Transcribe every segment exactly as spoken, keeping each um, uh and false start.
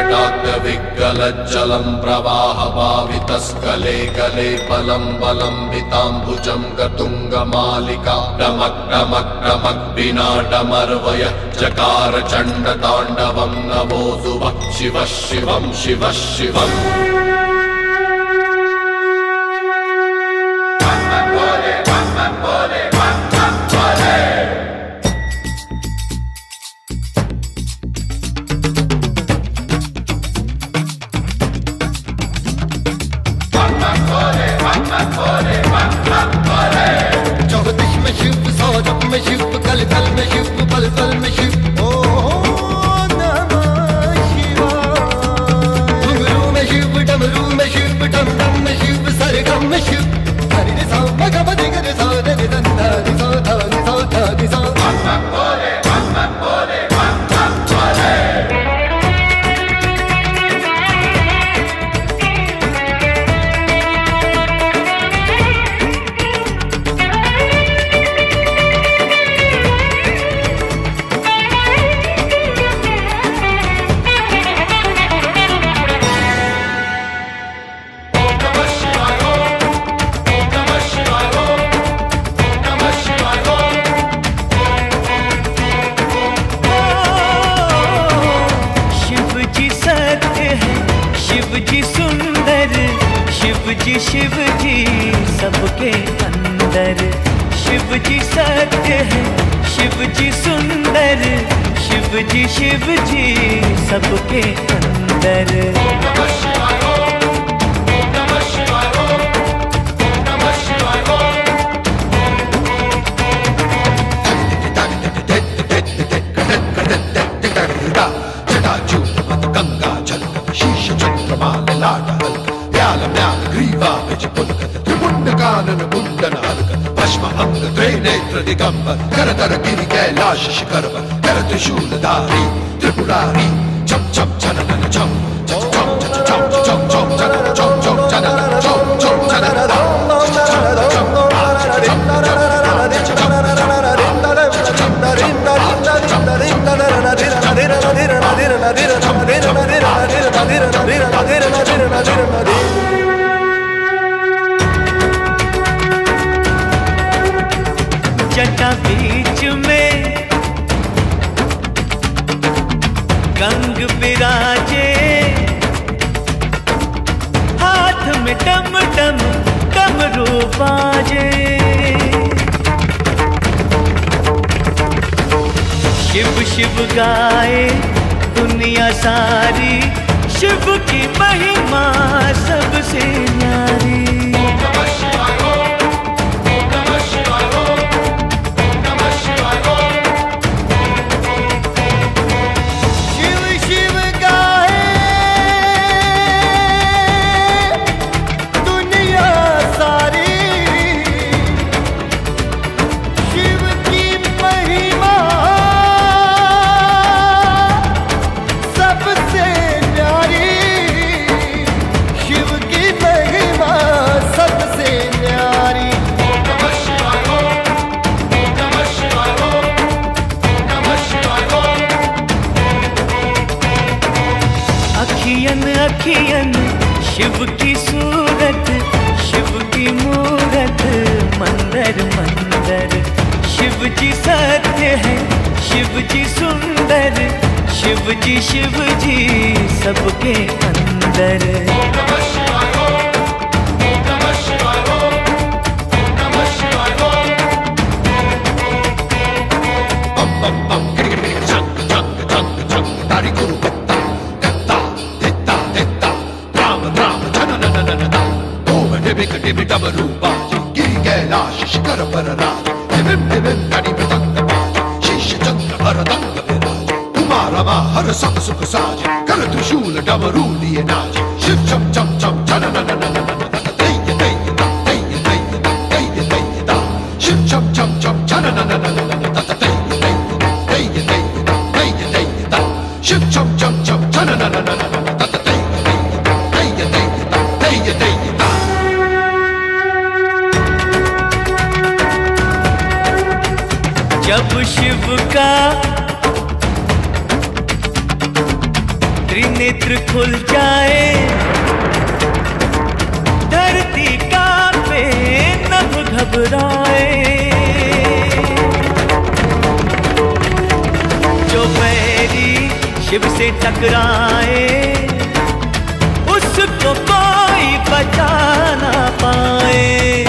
जटाग्रविग्गलज्जलं प्रवाहभावितस्कले गले बलं बलं विताम्बुजं गतुङ्गमालिका डमक् डमक् डमक् विनाडमर्वय जकार चण्डताण्डवं नवोऽसुवः शिवः शिवं शिवः शिवम्। चौदिश में शिव, सौरभ में शिव, कल कल में शिव, पल पल में शिव। ओ नमः शिवाय। घुंघरू में शिव, डमरू में शिव, डम डम में शिव, सरगम में शिव। हरि रे सा म ग म ध ग रे सा रे रे ध ध रि सा ध रि सा ध रि सा। भोले भोले भोले भोले। शिव जी सबके अंदर, शिव जी सत्य है, शिव जी सुंदर, शिव जी शिव जी सबके अंदर। गंगा जल शीश चंद्रमा लाट म्याल म्याल ग्रीवा विज पुलकत त्रिपुंड कानन कुंडन हलकत भस्म अंग त्रिनेत्र दिगंबर करतर गिरि कैलाश शिखरवर कर त्रिशूल धारी त्रिपुरारी चम चम चनन चम चम चम चम चम चम चनन चम चम चनन चम चम चनन जटा बीच में गंग विराजे, हाथ में डम डम डमरू बाजे। शिव शिव गाए दुनिया सारी, शिव की महिमा सबसे न्यारी। अखियन शिव की सूरत, शिव की मूरत मंदर मंदर। शिव जी सत्य है, शिव जी सुंदर, शिव जी शिव जी सबके अंदर। गिरि कैलाश शिखर पर राज दिविम दिविम कड़ी मृदंग बाज शीश चंद्र हरदंग विराज उमा रमा हर सब सुख साज कर त्रिशूल डमरू लिए नाच शिव चम चम चम चनन नन नन दैय दैय दैय दैय दैय दैय दा शिव चम चम चम चनन नन नन दैय दैय दैय दैय दैय दैय दा शिव चम चम चम चनन नन नन दैय दैय दैय दैय दैय दा। जब शिव का त्रिनेत्र खुल जाए, धरती कांपे नभ घबराए। जो बैरी शिव से टकराए, उसको कोई बचा ना पाए।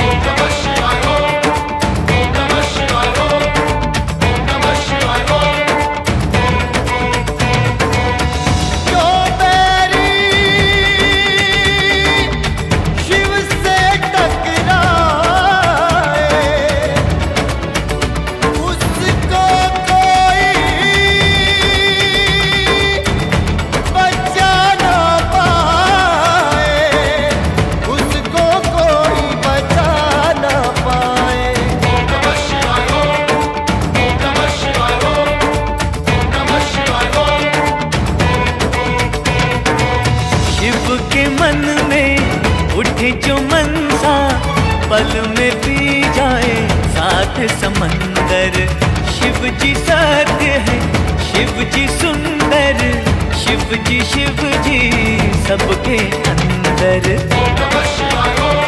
जो मनसा पल में पी जाए साथ समंदर। शिव जी सत्य है, शिव जी सुंदर, शिव जी शिव जी सबके अंदर।